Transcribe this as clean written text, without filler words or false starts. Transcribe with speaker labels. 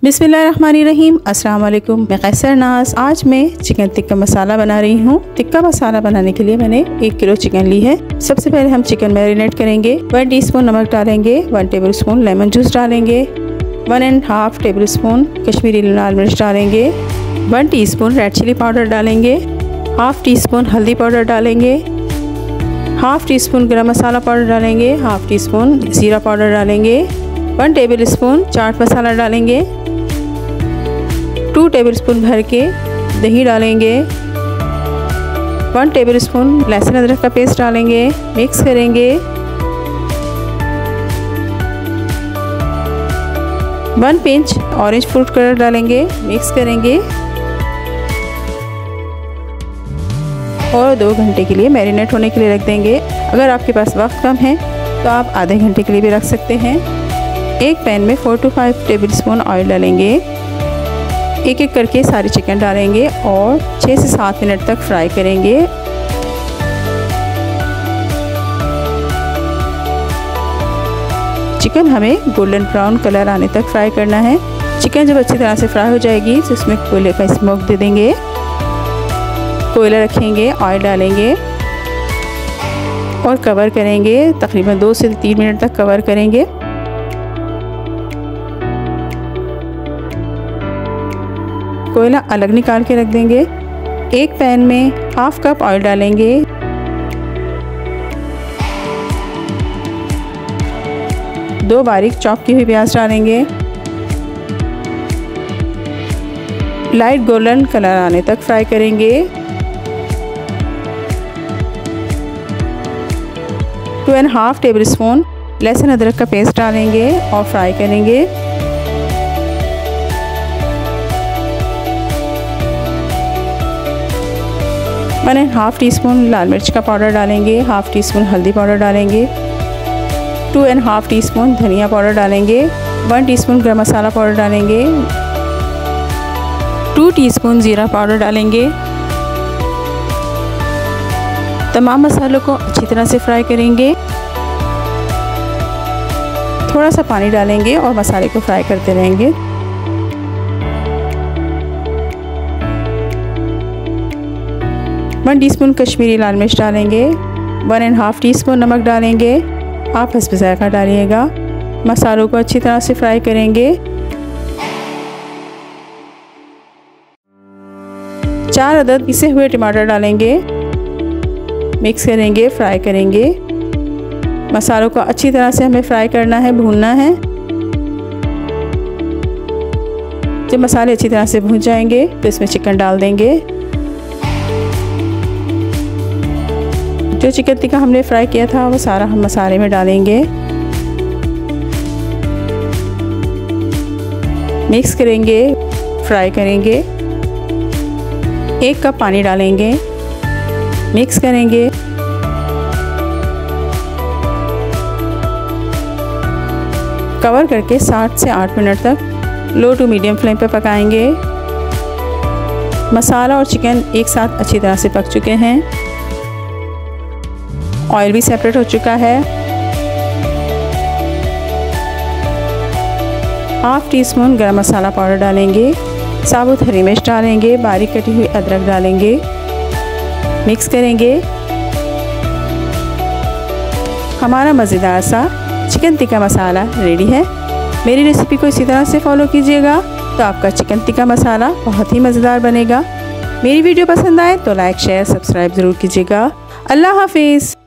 Speaker 1: बिस्मिल्लाहिर्रहमानिर्रहीम। अस्सलाम वालेकुम। मैं कैसर नाज। आज मैं चिकन टिक्का मसाला बना रही हूँ। टिक्का मसाला बनाने के लिए मैंने 1 किलो चिकन ली है। सबसे पहले हम चिकन मैरिनेट करेंगे। 1 टीस्पून नमक डालेंगे, 1 टेबलस्पून लेमन जूस डालेंगे, 1½ टेबलस्पून कश्मीरी लाल मिर्च डालेंगे, 1 टीस्पून रेड चिली पाउडर डालेंगे, ½ टीस्पून हल्दी पाउडर डालेंगे, ½ टीस्पून गरम मसाला पाउडर डालेंगे, ½ टीस्पून ज़ीरा पाउडर डालेंगे, 1 टेबलस्पून चाट मसाला डालेंगे, 2 टेबलस्पून भर के दही डालेंगे, 1 टेबलस्पून लहसुन अदरक का पेस्ट डालेंगे, मिक्स करेंगे। 1 पिंच ऑरेंज फूड कलर डालेंगे, मिक्स करेंगे और 2 घंटे के लिए मैरिनेट होने के लिए रख देंगे। अगर आपके पास वक्त कम है तो आप आधे घंटे के लिए भी रख सकते हैं। एक पैन में 4 से 5 टेबलस्पून ऑयल डालेंगे। एक एक करके सारे चिकन डालेंगे और 6 से 7 मिनट तक फ्राई करेंगे। चिकन हमें गोल्डन ब्राउन कलर आने तक फ्राई करना है। चिकन जब अच्छी तरह से फ्राई हो जाएगी तो इसमें कोयले का स्मोक दे देंगे। कोयला रखेंगे, ऑयल डालेंगे और कवर करेंगे। तकरीबन 2 से 3 मिनट तक कवर करेंगे। कोयला अलग निकाल के रख देंगे। एक पैन में ½ कप ऑयल डालेंगे। दो बारीक चॉप की हुई प्याज डालेंगे। लाइट गोल्डन कलर आने तक फ्राई करेंगे। 2½ टेबलस्पून लहसुन अदरक का पेस्ट डालेंगे और फ्राई करेंगे। 1½ टीस्पून लाल मिर्च का पाउडर डालेंगे, ½ टीस्पून हल्दी पाउडर डालेंगे, 2½ टीस्पून धनिया पाउडर डालेंगे, 1 टीस्पून गरम मसाला पाउडर डालेंगे, 2 टीस्पून ज़ीरा पाउडर डालेंगे। तमाम मसालों को अच्छी तरह से फ्राई करेंगे। थोड़ा सा पानी डालेंगे और मसाले को फ्राई करते रहेंगे। वन टीस्पून कश्मीरी लाल मिर्च डालेंगे, 1½ टीस्पून नमक डालेंगे। आप हस्ब ज़ायक़ा डालिएगा। मसालों को अच्छी तरह से फ्राई करेंगे। 4 अदद पिसे हुए टमाटर डालेंगे, मिक्स करेंगे, फ्राई करेंगे। मसालों को अच्छी तरह से हमें फ्राई करना है, भूनना है। जब मसाले अच्छी तरह से भून जाएंगे तो इसमें चिकन डाल देंगे। जो चिकन टिक्का हमने फ्राई किया था वो सारा हम मसाले में डालेंगे, मिक्स करेंगे, फ्राई करेंगे। 1 कप पानी डालेंगे, मिक्स करेंगे। कवर करके 7 से 8 मिनट तक लो टू मीडियम फ्लेम पर पकाएंगे। मसाला और चिकन एक साथ अच्छी तरह से पक चुके हैं। ऑयल भी सेपरेट हो चुका है। ½ टीस्पून गरम मसाला पाउडर डालेंगे, साबुत हरी मिर्च डालेंगे, बारीक कटी हुई अदरक डालेंगे, मिक्स करेंगे। हमारा मज़ेदार सा चिकन टिक्का मसाला रेडी है। मेरी रेसिपी को इसी तरह से फॉलो कीजिएगा तो आपका चिकन टिक्का मसाला बहुत ही मज़ेदार बनेगा। मेरी वीडियो पसंद आए तो लाइक, शेयर, सब्सक्राइब ज़रूर कीजिएगा। अल्लाह हाफिज़।